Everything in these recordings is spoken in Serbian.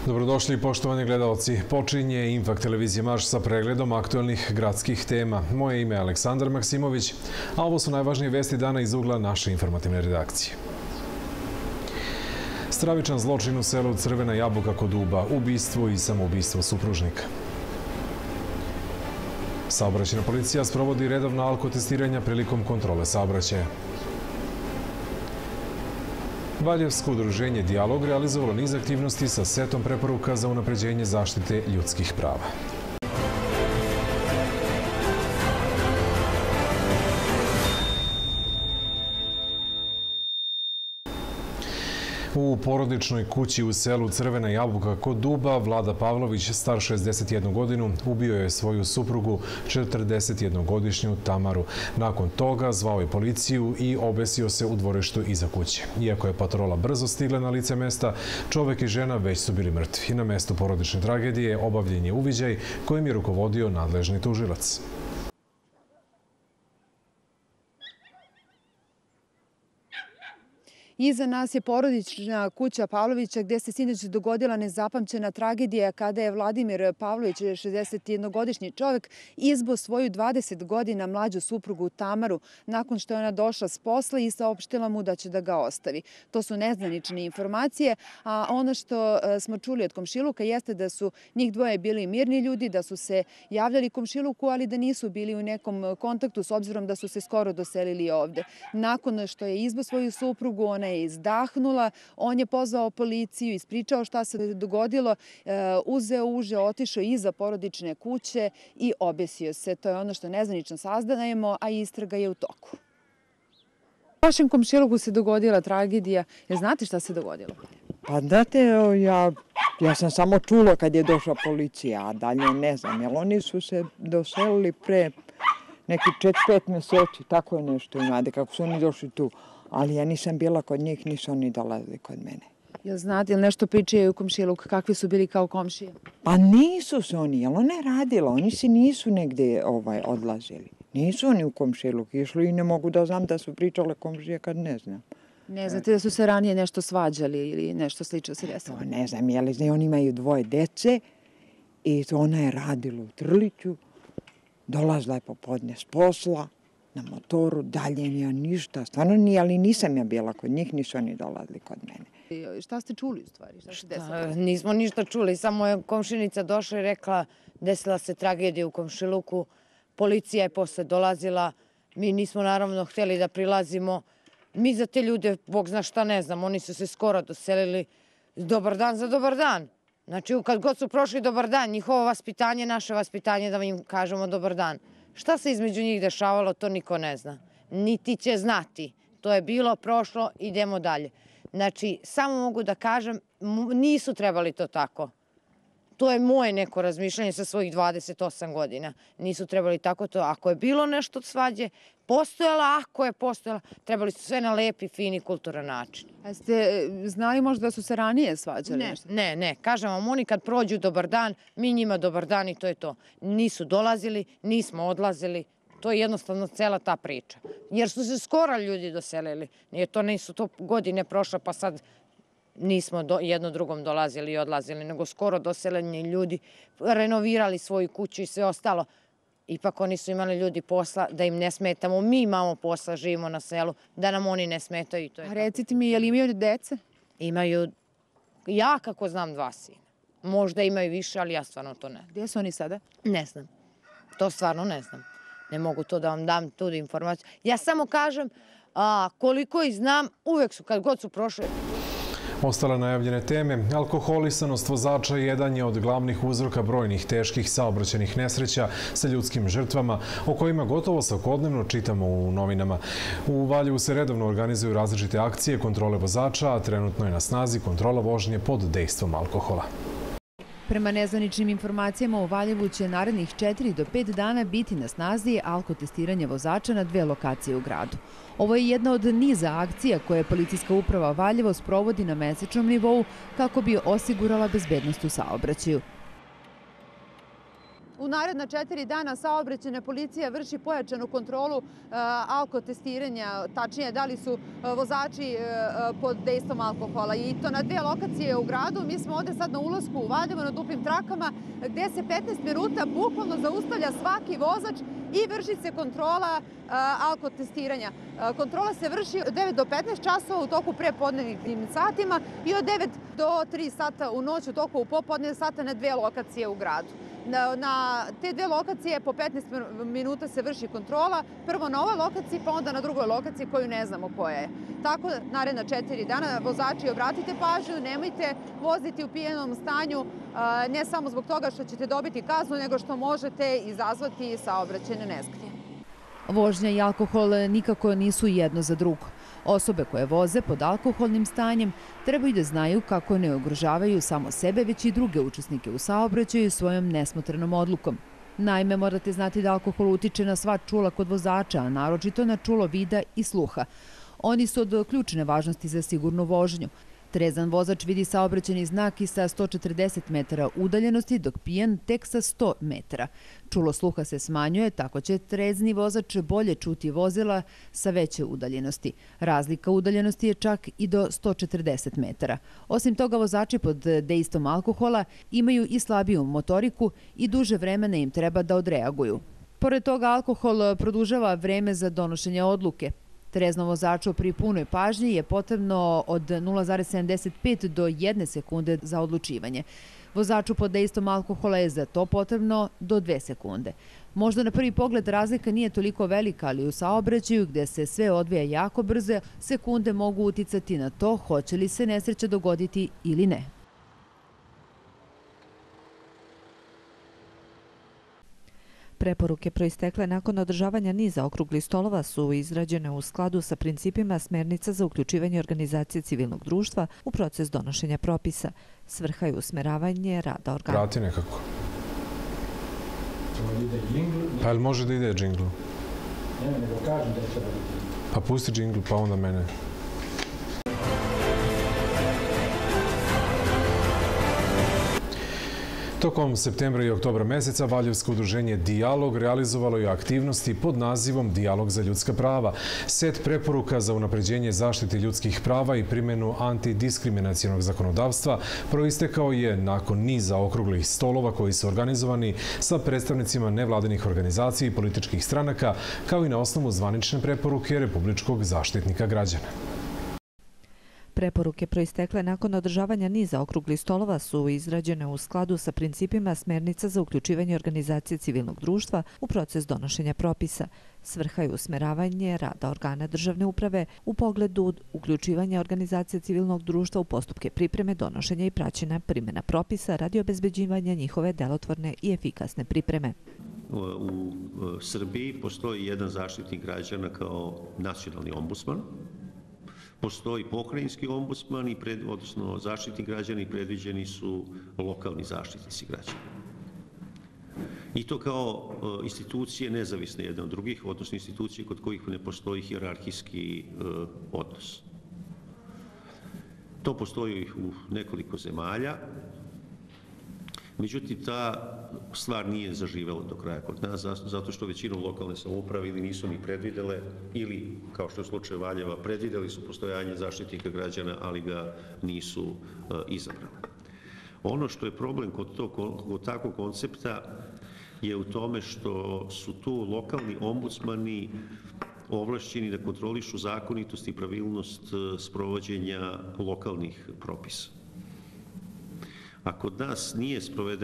Dobrodošli poštovani gledalci. Počinje Infakt televizije Marš sa pregledom aktuelnih gradskih tema. Moje ime je Aleksandar Maksimović, a ovo su najvažnije vesti dana iz ugla naše informativne redakcije. Stravičan zločin u selu Crvena Jabuka kod Uba, ubistvo i samoubistvo supružnika. Saobraćajna policija sprovodi redovna alkotestiranja prilikom kontrole saobraćaja. Valjevsko udruženje Dijalog realizovalo niz aktivnosti sa setom preporuka za unapređenje zaštite ljudskih prava. U porodičnoj kući u selu Crvena Jabuka kod Uba Vlada Pavlović, star 61 godinu, ubio je svoju suprugu 41-godišnju Tamaru. Nakon toga zvao je policiju i obesio se u dvorištu iza kuće. Iako je patrola brzo stigla na lice mesta, čovek i žena već su bili mrtvi. Na mestu porodične tragedije obavljen je uviđaj kojim je rukovodio nadležni tužilac. Iza nas je porodična kuća Pavlovića gdje se sinoć dogodila nezapamćena tragedija kada je Vladimir Pavlović, 61-godišnji čovjek, izbo svoju 20 godina mlađu suprugu Tamaru nakon što je ona došla s posla i saopštila mu da će da ga ostavi. To su nezvanične informacije, a ono što smo čuli od komšiluka jeste da su njih dvoje bili mirni ljudi, da su se javljali komšiluku, ali da nisu bili u nekom kontaktu s obzirom da su se skoro doselili ovde. Nakon što je izbo svoju suprugu, ona je izdahnula, on je pozvao policiju, ispričao šta se dogodilo, uzeo uže, otišao iza porodične kuće i obesio se. To je ono što nezvanično saznajemo, a istraga je u toku. U vašem komšiluku se dogodila tragedija. Jel znate šta se dogodilo? Pa znate, ja sam samo čula kad je došla policija, a dalje ne znam. Jer oni su se doselili pre neki 4-5 mjeseci, tako je nešto imade, kako su oni došli tu. Ali ja nisam bila kod njih, nisu oni dolazili kod mene. Jel znate, ili nešto pričaju u komšiluk? Kakvi su bili kao komšije? Pa nisu se oni, jel ona je radila, oni se nisu negdje odlazili. Nisu oni u komšiluk išli i ne mogu da znam da su pričale komšije kad ne znam. Ne znate da su se ranije nešto svađali ili nešto slično se desilo? To ne znam, jel oni imaju 2 dece i ona je radila u Trliću, dolazila je popodne s posla, na motoru, dalje ja ništa, stvarno nije, ali nisam ja bila kod njih, nisu oni dolazili kod mene. Šta ste čuli u stvari? Šta se desilo? Nismo ništa čuli, samo je komšinica došla i rekla desila se tragedija u komšiluku, policija je posle dolazila, mi nismo naravno htjeli da prilazimo, mi za te ljude, Bog zna šta ne znam, oni su se skoro doselili, dobar dan za dobar dan. Znači, kad god su prošli dobar dan, njihovo vaspitanje, naše vaspitanje da im kažemo dobar dan. Šta se između njih dešavalo, to niko ne zna. Niti će znati. To je bilo, prošlo, idemo dalje. Znači, samo mogu da kažem, nisu trebali to tako. To je moje neko razmišljanje sa svojih 28 godina. Nisu trebali tako to. Ako je bilo nešto od svađe, postojala, ako je postojala, trebali su sve na lepi, fini, kulturan način. A ste znali možda da su se ranije svađali? Ne. Kažem vam, oni kad prođu dobar dan, mi njima dobar dan i to je to. Nisu dolazili, nismo odlazili. To je jednostavno cela ta priča. Jer su se skoro ljudi doselili. Nisu to godine prošle pa sad nismo jedno drugom dolazili i odlazili, nego skoro doseljeni ljudi renovirali svoju kuću i sve ostalo. Ipak oni su imali ljudi posla da im ne smetamo. Mi imamo posla, živimo na selu, da nam oni ne smetaju. A recite mi, je li imaju dece? Imaju, ja kako znam 2 sina. Možda imaju više, ali ja stvarno to ne znam. Gdje su oni sada? Ne znam. To stvarno ne znam. Ne mogu to da vam dam tu informaciju. Ja samo kažem, koliko ih znam, uvek su, kad god su prošle. Ostale najavljene teme, alkoholisanost vozača jedan je od glavnih uzroka brojnih teških saobraćajnih nesreća sa ljudskim žrtvama, o kojima gotovo svakodnevno čitamo u novinama. U Valjevu se redovno organizuju različite akcije kontrole vozača, a trenutno je na snazi kontrola vožnje pod dejstvom alkohola. Prema nezvaničnim informacijama u Valjevu će narednih 4 do 5 dana biti na snazi alkotestiranje vozača na 2 lokacije u gradu. Ovo je jedna od niza akcija koje Policijska uprava Valjevo sprovodi na mesečnom nivou kako bi osigurala bezbednost u saobraćaju. U naredna 4 dana saobraćajna policija vrši pojačanu kontrolu alkotestiranja, tačnije da li su vozači pod dejstvom alkohola. I to na 2 lokacije u gradu. Mi smo ovde sad na ulasku u Valjevo na duplim trakama gde se 15 minuta bukvalno zaustavlja svaki vozač i vrši se kontrola alkotestiranja. Kontrola se vrši od 9 do 15 časova u toku prepodnevnih satima i od 9 do 3 sata u noć u toku popodnevnih sata na 2 lokacije u gradu. Na te 2 lokacije po 15 minuta se vrši kontrola, prvo na ovoj lokaciji pa onda na drugoj lokaciji koju ne znamo koja je. Tako naredna 4 dana vozači obratite pažnju, nemojte voziti u pijenom stanju, ne samo zbog toga što ćete dobiti kaznu, nego što možete izazvati saobraćajne nesreće. Vožnja i alkohol nikako nisu jedno za drugo. Osobe koje voze pod alkoholnim stanjem trebaju da znaju kako ne ugrožavaju samo sebe, već i druge učesnike u saobraćaju svojom nesmotrenom odlukom. Naime, morate znati da alkohol utiče na sva čula kod vozača, a naročito na čulo vida i sluha. Oni su od ključne važnosti za sigurnu vožnju. Trezan vozač vidi saobraćajni znak i sa 140 metara udaljenosti, dok pijan tek sa 100 metara. Čulo sluha se smanjuje, tako će trezni vozač bolje čuti vozila sa veće udaljenosti. Razlika udaljenosti je čak i do 140 metara. Osim toga, vozači pod dejstvom alkohola imaju i slabiju motoriku i duže vremena im treba da odreaguju. Pored toga, alkohol produžava vreme za donošenje odluke. Treznom vozaču pri punoj pažnji je potrebno od 0,75 do 1 sekunde za odlučivanje. Vozaču pod dejstvom alkohola je za to potrebno do 2 sekunde. Možda na prvi pogled razlika nije toliko velika, ali u saobraćaju gde se sve odvija jako brzo, sekunde mogu uticati na to hoće li se nesreća dogoditi ili ne. Preporuke proistekle nakon održavanja niza okruglih stolova su izrađene u skladu sa principima smernica za uključivanje organizacije civilnog društva u proces donošenja propisa. Svrha je usmeravanje rada organa. Vrati nekako. Pa jel može da ide džinglu? Ne, nego kažem da će raditi. Pa pusti džinglu, pa onda mene. Tokom septembra i oktobra meseca Valjevsko udruženje Dijalog realizovalo je aktivnosti pod nazivom Dijalog za ljudska prava. Set preporuka za unapređenje zaštite ljudskih prava i primjenu antidiskriminacionog zakonodavstva proistekao je nakon niza okruglih stolova koji su organizovani sa predstavnicima nevladinih organizacija i političkih stranaka, kao i na osnovu zvanične preporuke Republičkog zaštitnika građana. Preporuke proistekle nakon održavanja niza okruglih stolova su izrađene u skladu sa principima smernica za uključivanje organizacije civilnog društva u proces donošenja propisa. Svrha je usmeravanje rada organa državne uprave u pogledu uključivanja organizacije civilnog društva u postupke pripreme, donošenja i praćenja primjena propisa radi obezbeđivanja njihove delotvorne i efikasne pripreme. U Srbiji postoji jedan zaštitnik građana kao nacionalni ombudsman. Postoji pokrajinski ombudsman, odnosno zaštitnik građana, i predviđeni su lokalni zaštitnici građana. I to kao institucije nezavisne jedne od drugih, odnosno institucije kod kojih ne postoji hijerarhijski odnos. To postoji u nekoliko zemalja. Međutim, ta stvar nije zaživela do kraja kod nas, zato što većinom lokalne samouprave ili nisu ni predvidele, ili, kao što je slučaj Valjeva, predvideli su postojanje zaštitnika građana, ali ga nisu izabrali. Ono što je problem kod takvog koncepta je u tome što su tu lokalni ombudsmani ovlašćeni da kontrolišu zakonitost i pravilnost sprovođenja lokalnih propisa. A kod nas nije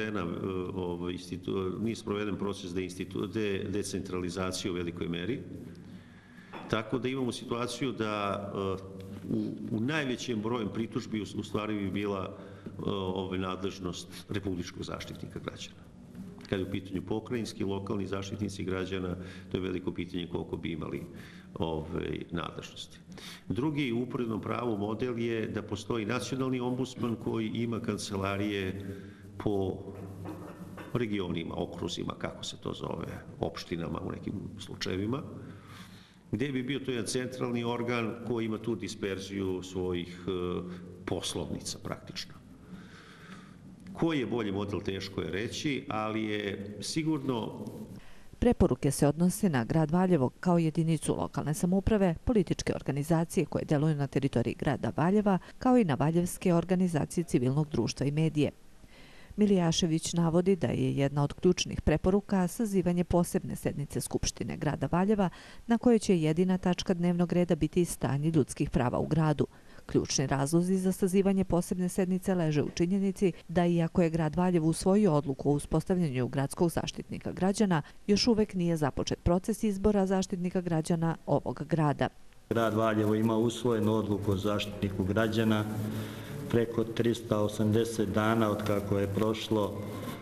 sproveden proces decentralizacije u velikoj meri, tako da imamo situaciju da u najvećem brojem pritužbi u stvari bi bila nadležnost Republičkog zaštitnika građana. Kada je u pitanju pokrajinski, lokalni zaštitnici građana, to je veliko pitanje koliko bi imali nadležnosti. Drugi u uporednom pravu model je da postoji nacionalni ombudsman koji ima kancelarije po regionima, okruzima, kako se to zove, opštinama u nekim slučajevima, gde bi bio to jedan centralni organ koji ima tu disperziju svojih poslovnica praktično, Koji je bolji model, teško je reći, ali je sigurno... Preporuke se odnose na grad Valjevo kao jedinicu lokalne samouprave, političke organizacije koje deluju na teritoriji grada Valjeva, kao i na valjevske organizacije civilnog društva i medije. Milijašević navodi da je jedna od ključnih preporuka sazivanje posebne sednice Skupštine grada Valjeva, na kojoj će jedina tačka dnevnog reda biti stanje ljudskih prava u gradu. Ključni razlozi za sazivanje posebne sednice leže u činjenici da iako je grad Valjevo usvojio odluku o uspostavljanju gradskog zaštitnika građana, još uvek nije započet proces izbora zaštitnika građana ovog grada. Grad Valjevo ima usvojenu odluku o zaštitniku građana preko 380 dana od kako je prošlo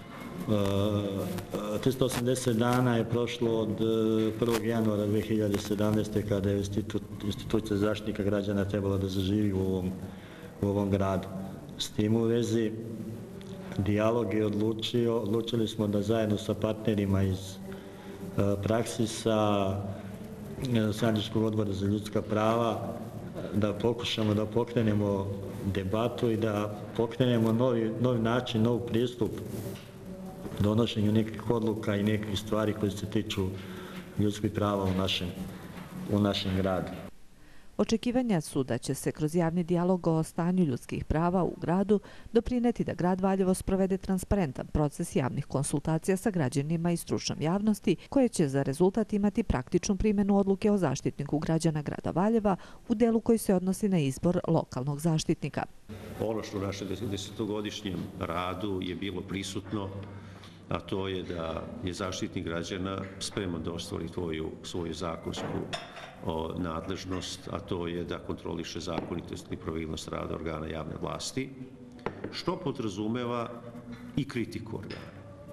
380 dana je prošlo od 1. januara 2017. kada je institucija zaštitnika građana trebala da zaživi u ovom gradu. S tim u vezi dijalog je odlučili smo da zajedno sa partnerima iz Praksisa, Sandžačkog odbora za ljudska prava, da pokušamo da pokrenemo debatu i da pokrenemo novi način, nov pristup donošenju nekih odluka i nekih stvari koje se tiču ljudskih prava u našem gradu. Očekivanja su da će se kroz javni dijalog o stanju ljudskih prava u gradu doprineti da grad Valjevo sprovede transparentan proces javnih konsultacija sa građanima i stručnom javnosti, koje će za rezultat imati praktičnu primjenu odluke o zaštitniku građana grada Valjeva u delu koji se odnosi na izbor lokalnog zaštitnika. Ono što u našem 10-godišnjem radu je bilo prisutno, a to je da je zaštitnik građana spreman da ostvari svoju zakonsku nadležnost, a to je da kontroliše zakonitost i pravilnost rada organa javne vlasti, što podrazumeva i kritiku organa.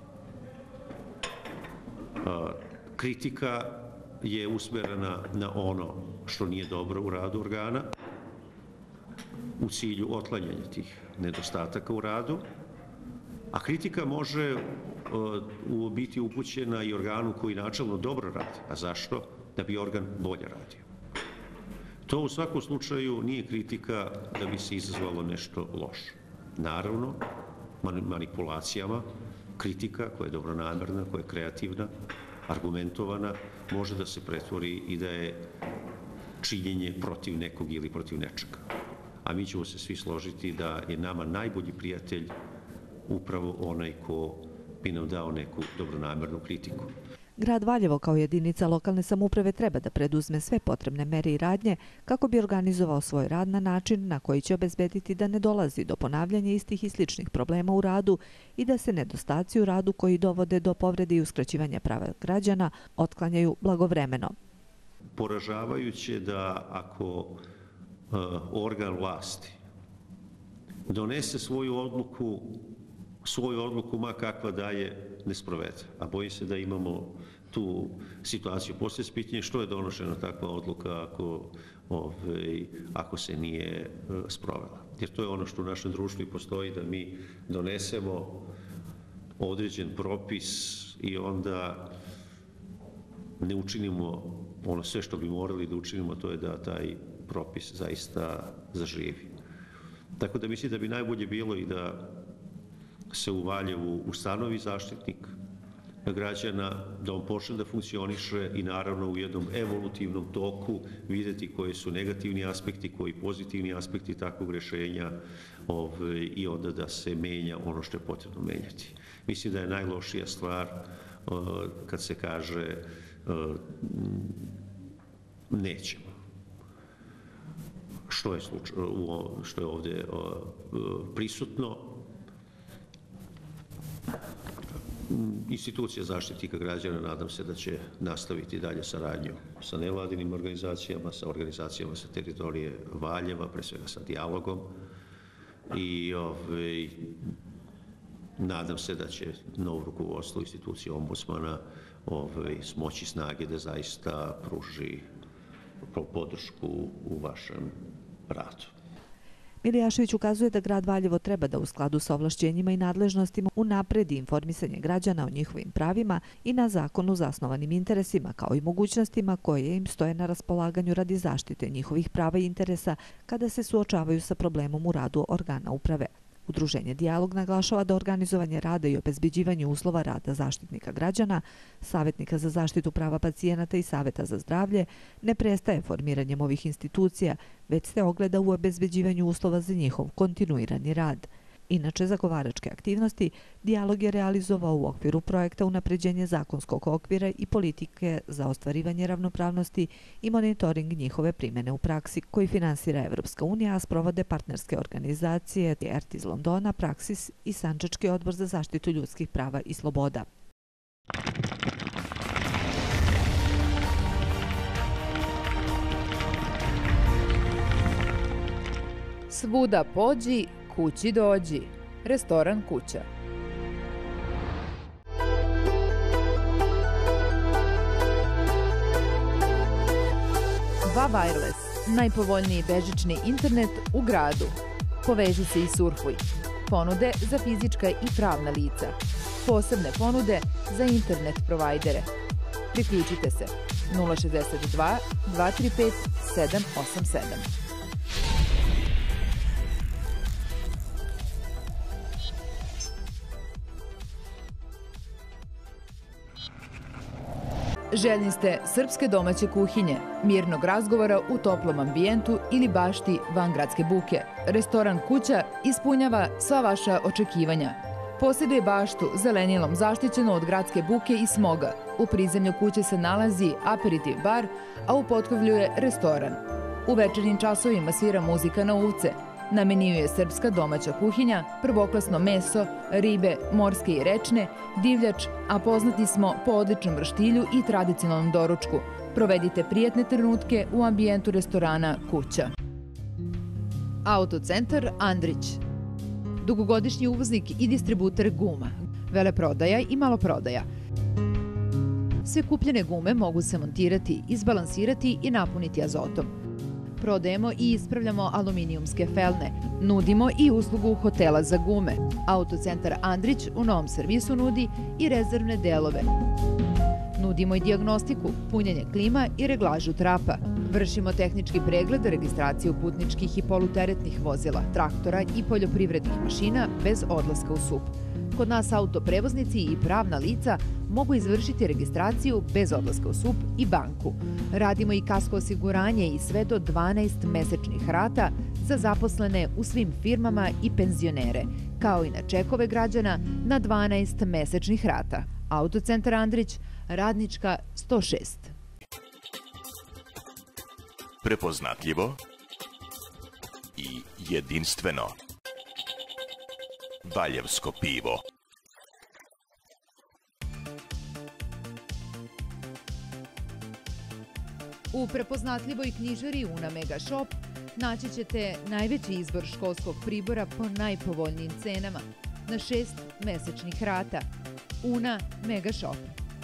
Kritika je usmerena na ono što nije dobro u radu organa, u cilju otklanjanja tih nedostataka u radu, a kritika može biti upućena i organu koji načelno dobro radi. A zašto? Da bi organ bolje radio. To u svakom slučaju nije kritika da bi se izazvalo nešto loše. Naravno, manipulacijama, kritika koja je dobronamerna, koja je kreativna, argumentovana, može da se pretvori i da je činjenje protiv nekog ili protiv nečega. A mi ćemo se svi složiti da je nama najbolji prijatelj upravo onaj ko bi nam dao neku dobronamernu kritiku. Grad Valjevo kao jedinica lokalne samouprave treba da preduzme sve potrebne mere i radnje kako bi organizovao svoj rad na način na koji će obezbediti da ne dolazi do ponavljanja istih i sličnih problema u radu i da se nedostaci u radu koji dovode do povrede i uskraćivanja prava građana otklanjaju blagovremeno. Poražavajuće da ako organ vlasti donese svoju odluku ma kakva da je ne sprovede. A bojim se da imamo tu situaciju. Postoje pitanje što je donošena takva odluka ako se nije sprovela. Jer to je ono što u našem društvu i postoji, da mi donesemo određen propis i onda ne učinimo ono sve što bi morali da učinimo, to je da taj propis zaista zaživi. Tako da mislim da bi najbolje bilo i da se u Valjevu ustanovi zaštitnik građana, da on počne da funkcioniše i naravno u jednom evolutivnom toku videti koji su negativni aspekti, koji pozitivni aspekti takvog rešenja i onda da se menja ono što je potrebno menjati. Mislim da je najlošija stvar kad se kaže nećemo. Što je ovde prisutno. Institucija zaštitnika građana nadam se da će nastaviti dalje saradnju sa nevladinim organizacijama, sa organizacijama sa teritorije Valjeva, pre svega sa dijalogom i nadam se da će novo rukovodstvo institucije ombudsmana smoći snage da zaista pruži podršku u vašem radu. Milijašević ukazuje da grad Valjevo treba da u skladu sa ovlašćenjima i nadležnostima unapredi informisanje građana o njihovim pravima i na zakonu zasnovanim interesima, kao i mogućnostima koje im stoje na raspolaganju radi zaštite njihovih prava i interesa kada se suočavaju sa problemom u radu organa uprave. Udruženje Dijalog naglašava da organizovanje rada i obezbeđivanje uslova rada zaštitnika građana, savjetnika za zaštitu prava pacijenata i savjeta za zdravlje ne prestaje formiranjem ovih institucija, već se ogleda u obezbeđivanju uslova za njihov kontinuirani rad. Inače, zagovaračke aktivnosti Dijalog je realizovao u okviru projekta unapređenje zakonskog okvira i politike za ostvarivanje ravnopravnosti i monitoring njihove primjene u praksi, koji finansira Evropska unija, a sprovode partnerske organizacije ERT iz Londona, Praksis i Sandžački odbor za zaštitu ljudskih prava i sloboda. Svuda pođi, kući dođi. Restoran Kuća. Va Wireless, najpovoljniji bežični internet u gradu. Poveži se i surfuj. Ponude za fizička i pravna lica. Posebne ponude za internet provajdere. Priključite se 062 235 787. Željni ste srpske domaće kuhinje, mirnog razgovora u toplom ambijentu ili bašti van gradske buke. Restoran Kuća ispunjava sva vaša očekivanja. Posjeduje baštu zelenilom zaštićenu od gradske buke i smoga. U prizemlju kuće se nalazi aperitiv bar, a u potkrovlju je restoran. U večernjim časovima svira muzika na uvce. Na meniju je srpska domaća kuhinja, prvoklasno meso, ribe, morske i rečne, divljač, a poznati smo po odličnom vrštilju i tradicionalnom doručku. Provedite prijatne trenutke u ambijentu restorana Kuća. Autocentar Andrić. Dugogodišnji uvoznik i distributer guma, veleprodaja i maloprodaja. Sve kupljene gume mogu se montirati, izbalansirati i napuniti azotom. Prodajemo i ispravljamo aluminijumske felne. Nudimo i uslugu hotela za gume. Autocentar Andrić u novom servisu nudi i rezervne delove. Nudimo i dijagnostiku, punjenje klima i reglažu trapa. Vršimo tehnički pregled, registraciju putničkih i poluteretnih vozila, traktora i poljoprivrednih mašina bez odlaska u SUP. Kod nas autoprevoznici i pravna lica mogu izvršiti registraciju bez odlaska u SUP i banku. Radimo i kasko osiguranje i sve do 12 mesečnih rata za zaposlene u svim firmama i penzionere, kao i na čekove građana na 12 mesečnih rata. Autocentar Andrić, Radnička 106. Prepoznatljivo i jedinstveno. Valjevsko pivo. U prepoznatljivoj knjižari Una Mega Shop naći ćete najveći izbor školskog pribora po najpovoljnijim cenama na 6 mesečnih rata. Una Mega Shop.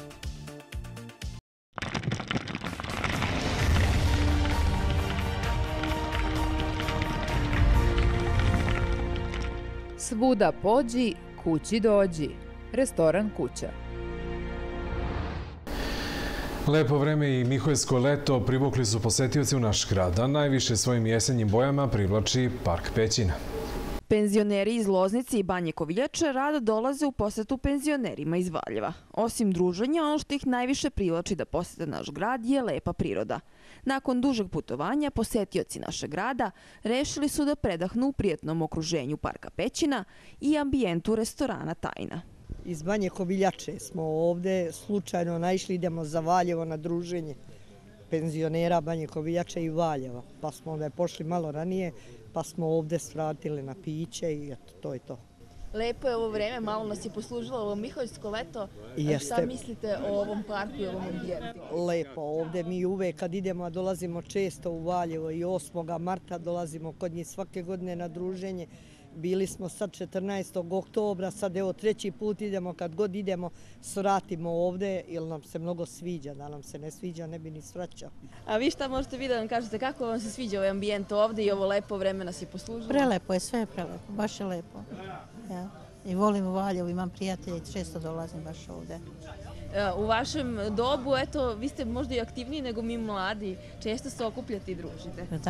Svuda pođi, kući dođi. Restoran Kuća. Lepo vreme i Miholjsko leto privukli su posetioci u naš grad, a najviše svojim jesenjim bojama privlači Park Pećina. Penzioneri iz Loznice i Banje Koviljače rado dolaze u posetu penzionerima iz Valjeva. Osim druženja, ono što ih najviše privlači da posete naš grad je lepa priroda. Nakon dužeg putovanja, posetioci našeg grada rešili su da predahnu u prijatnom okruženju Parka Pećina i ambijentu restorana Tajna. Iz Banje Koviljače smo ovde slučajno naišli, idemo za Valjevo na druženje penzionera Banje Koviljače i Valjeva. Pa smo onda pošli malo ranije, pa smo ovde svratili na piće i eto, to je to. Lepo je ovo vreme, malo nas je poslužilo ovo Miholjsko leto. Šta mislite o ovom parku i ovom ambijentu? Lepo, ovde mi uvek kad idemo, a dolazimo često u Valjevo i 8. marta dolazimo kod njih svake godine na druženje. Bili smo sad 14. oktobra, sad evo 3. put idemo, kad god idemo svratimo ovde, jer nam se mnogo sviđa, da nam se ne sviđa ne bi ni svraćao. A vi šta možete vi da nam kažete, kako vam se sviđa ovaj ambijent ovde i ovo lepo vreme nas je poslužilo? Prelepo je, sve je prelepo, baš je lepo. Ja. I volim Valjevo, imam prijatelje i često dolazim baš ovde. U vašem dobu, eto, vi ste možda i aktivniji nego mi mladi, često se okupljate i družite. Da,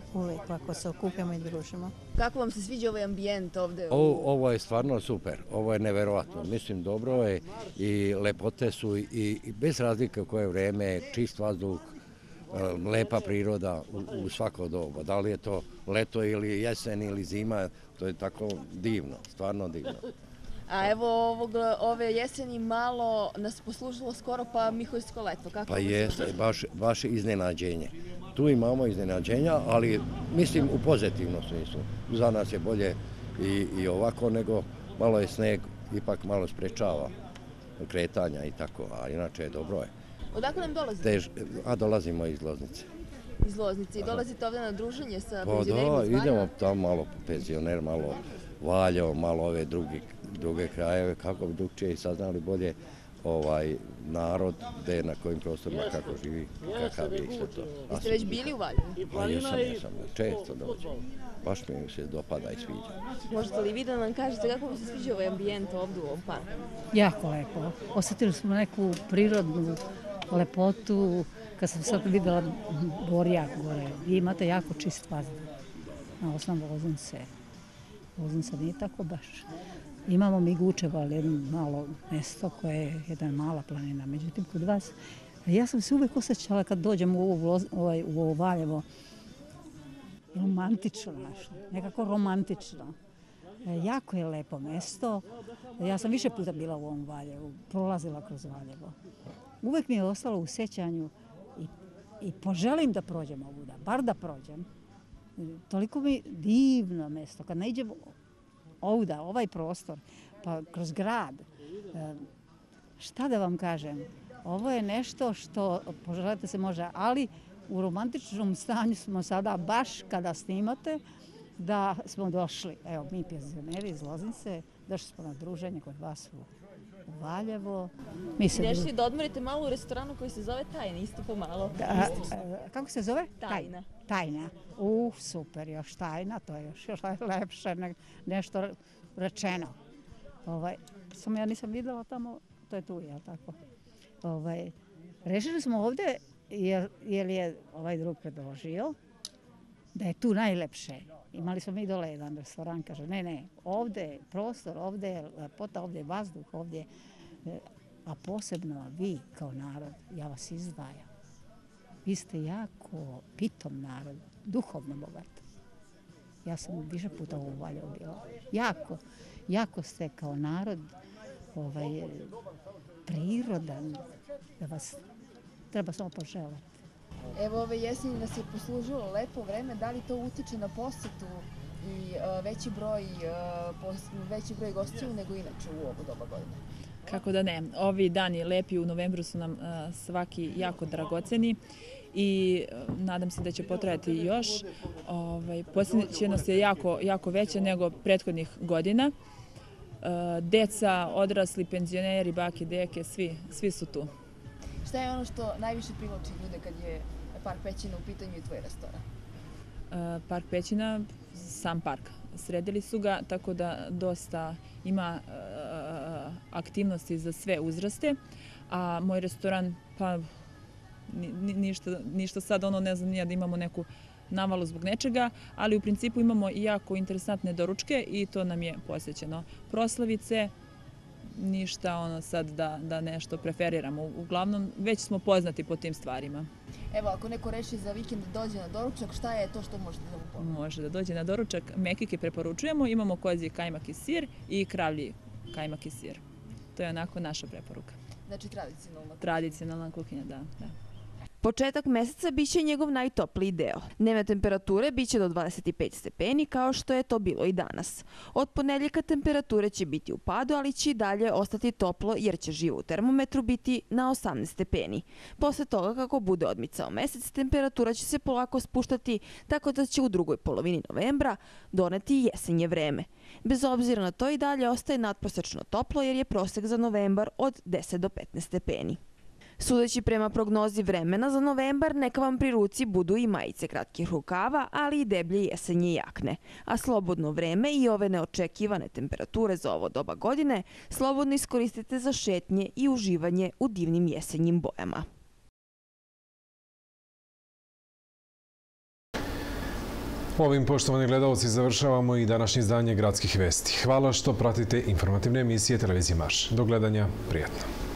uvek ako se okupimo i družimo. Kako vam se sviđa ovaj ambijent ovde? Ovo je stvarno super, ovo je neverovatno. Mislim, dobro je i lepote su i bez razlike koje vreme, čist vazduh, lepa priroda u svako doba. Da li je to leto ili jesen ili zima, to je tako divno, stvarno divno. A evo ove jeseni malo nas poslužilo skoro pa Miholjsko leto. Pa jeste, baš iznenađenje. Tu imamo iznenađenja, ali mislim u pozitivnom smislu. Za nas je bolje i ovako, nego malo je sneg, ipak malo sprečava kretanja i tako, a inače je dobro je. Odakle nam dolazite? A dolazimo iz Loznice. Iz Loznice i dolazite ovdje na druženje sa penzionerima iz Valjeva? Idemo tamo malo penzioner, malo Valjevo, malo ove druge krajeve, kako bi drugčije i saznali bolje narod, gde, na kojim prostorima, kako živi, kakav je i sve to. Jeste već bili u Valjevu? Pa jesam, često dođem. Baš mi se dopada i sviđa. Možete li vi da nam kažete kako vam se sviđa ovaj ambijent ovdje u ovom parku? Jako lepo. Osjetili smo neku prirodnu lepotu. Kad sam sad videla Borjak gore, vi imate jako čist vazduh na osnovu Loznice. Loznica nije tako baš. Imamo mi Gučevo, ali jedno malo mesto koje je jedna mala planina. Međutim, kod vas, ja sam se uvek osjećala kad dođem u ovo Valjevo, romantično našlo, nekako romantično. Jako je lepo mesto. Ja sam više puta bila u ovom Valjevu, prolazila kroz Valjevo. Uvek mi je ostalo u sećanju i poželim da prođem ovuda, bar da prođem. Toliko mi divno mesto. Kad nađem ovuda, ovaj prostor, pa kroz grad, šta da vam kažem, ovo je nešto što poželite se može, ali u romantičnom stanju smo sada, baš kada snimate, da smo došli. Evo, mi penzioneri iz Loznice, došli smo na druženje kod vas u Valjevo. Ideš da odmorite malo u restoranu koji se zove Tajna, isto pomalo. Kako se zove? Tajna. Tajna. Super, još Tajna, to je još lepše, nešto rečeno. Samo ja nisam videla tamo, to je tu, jel tako? Rešili smo ovde, jer je ovaj drug predložio, da je tu najlepše. Imali smo mi dole jedan restoran, kaže, ne, ovde je prostor, ovde je lepota, ovde je vazduh, ovde je, a posebno vi kao narod, ja vas izdvajam. Vi ste jako pitom narod, duhovno bogat. Ja sam više puta u Valjevu bila. Jako ste kao narod prirodan, da vas treba samo poželati. Evo ove jeseni nas je poslužilo lepo vreme, da li to utiče na posetu i veći broj gostiju nego inače u ovo doba godine? Kako da ne, ovi dani lepi u novembru su nam svaki jako dragoceni i nadam se da će potrajati još. Posjećenost je jako veća nego prethodnih godina. Deca, odrasli, penzioneri, bake, deke, svi su tu. Šta je ono što najviše privlači ljude kad je Park Pećina u pitanju i tvoj restoran? Park Pećina, sam park. Sredili su ga tako da dosta ima aktivnosti za sve uzraste, a moj restoran, pa ništa sad ne znam nije da imamo neku navalu zbog nečega, ali u principu imamo i jako interesantne doručke i to nam je posvećeno. Proslavice, ništa sad da nešto preferiramo. Uglavnom, već smo poznati po tim stvarima. Evo, ako neko reši za vikend da dođe na doručak, šta je to što možete da mu ponudite? Može da dođe na doručak. Mekike preporučujemo. Imamo kozji kajmak i sir i kravlji kajmak i sir. To je onako naša preporuka. Znači tradicionalna? Tradicionalna kuhinja, da. Početak meseca biće njegov najtopliji deo. Dnevne temperature biće do 25 stepeni kao što je to bilo i danas. Od ponedeljka temperature će biti u padu, ali će i dalje ostati toplo jer će živo u termometru biti na 18 stepeni. Posle toga kako bude odmicao mesec, temperatura će se polako spuštati tako da će u drugoj polovini novembra doneti jesenje vreme. Bez obzira na to i dalje ostaje nadprosečno toplo jer je prosek za novembar od 10 do 15 stepeni. Sudeći prema prognozi vremena za novembar, neka vam pri ruci budu i majice kratkih rukava, ali i deblje jesenje jakne. A slobodno vreme i ove neočekivane temperature za ovo doba godine slobodno iskoristite za šetnje i uživanje u divnim jesenjim bojama. Ovim, poštovani gledalci, završavamo i današnje izdanje Gradskih vesti. Hvala što pratite informativne emisije Televizije Marš. Do gledanja, prijatno.